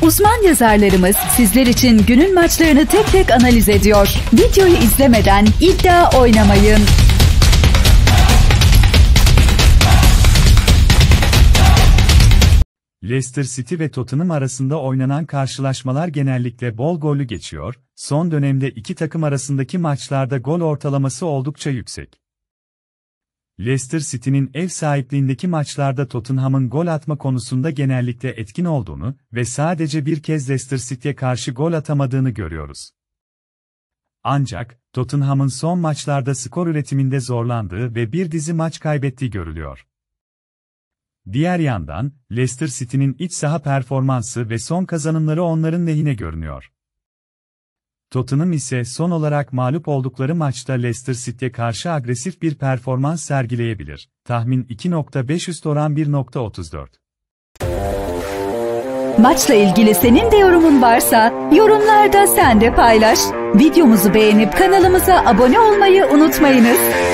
Uzman yazarlarımız sizler için günün maçlarını tek tek analiz ediyor. Videoyu izlemeden iddia oynamayın. Leicester City ve Tottenham arasında oynanan karşılaşmalar genellikle bol gollü geçiyor, son dönemde iki takım arasındaki maçlarda gol ortalaması oldukça yüksek. Leicester City'nin ev sahipliğindeki maçlarda Tottenham'ın gol atma konusunda genellikle etkin olduğunu ve sadece bir kez Leicester City'ye karşı gol atamadığını görüyoruz. Ancak, Tottenham'ın son maçlarda skor üretiminde zorlandığı ve bir dizi maç kaybettiği görülüyor. Diğer yandan, Leicester City'nin iç saha performansı ve son kazanımları onların lehine görünüyor. Tottenham ise son olarak mağlup oldukları maçta Leicester City'ye karşı agresif bir performans sergileyebilir. Tahmin 2.5 üst oran 1.34. Maçla ilgili senin de yorumun varsa yorumlarda sen de paylaş. Videomuzu beğenip kanalımıza abone olmayı unutmayınız.